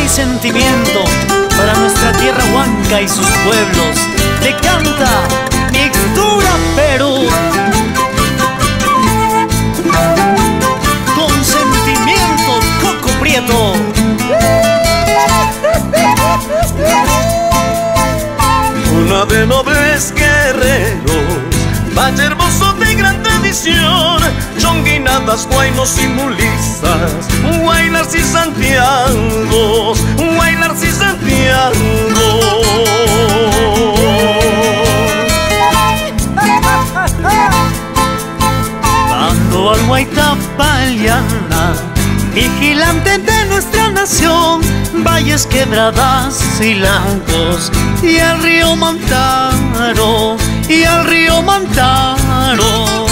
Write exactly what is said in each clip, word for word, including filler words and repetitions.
y sentimiento para nuestra tierra huanca y sus pueblos. Te canta Mixtura Perú. Con sentimiento, Coco Prieto. Una de nobles guerreros, valle hermoso de gran tradición, chonguinadas, guaynos y mulizas, Guaynars y Santiagos, Guaynars y Santiago. Bando al Guaitapallana, vigilante de nuestra nación, valles, quebradas y lancos, y al río Mantaro, y al río Mantaro.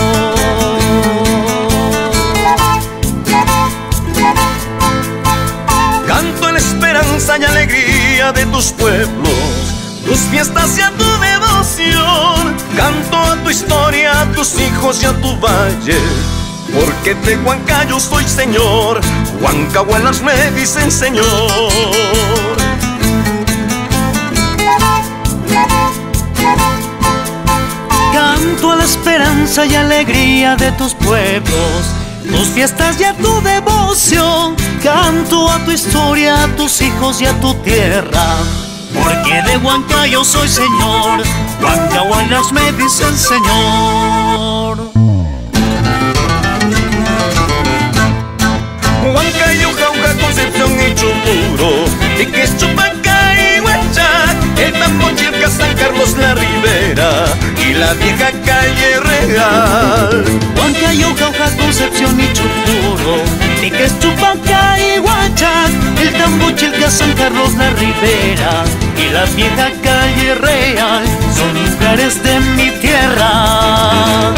Canto en la esperanza y alegría de tus pueblos, tus fiestas y a tu devoción. Canto a tu historia, a tus hijos y a tu valle, porque de Huanca yo soy señor. Huanca buenas me dicen señor. Canto a la esperanza y alegría de tus pueblos, tus fiestas y a tu devoción. Canto a tu historia, a tus hijos y a tu tierra, porque de Huanca yo soy señor. Huanca buenas me dicen señor. Huancayo, Jauja, Concepción y Chuburo, Iques, Chupaca y Huachac, el Tambochilca, San Carlos, la Ribera y la vieja calle Real. Huancayo, Jauja, Concepción y Chuburo, Iques, Chupaca y Huachac, el Tambochilca, San Carlos, la Ribera y la vieja calle Real son lugares de mi tierra.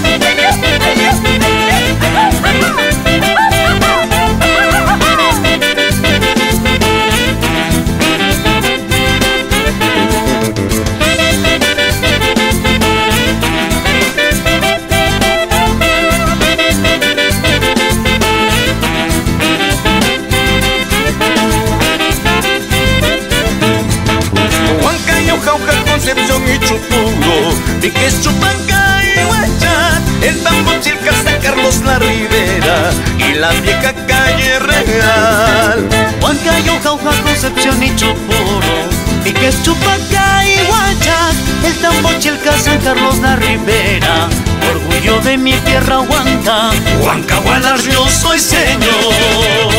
Concepción y Chuburo, Iques, Chupaca y Huachac, el Tambochilca, San Carlos, la Ribera y la vieja calle Real. Huancayo, Jauja, Concepción y Chuburo, Iques, Chupaca y Huachac, el Tambochilca, San Carlos, la Ribera, orgullo de mi tierra Huanca. Huanca, Guaynars, yo soy señor.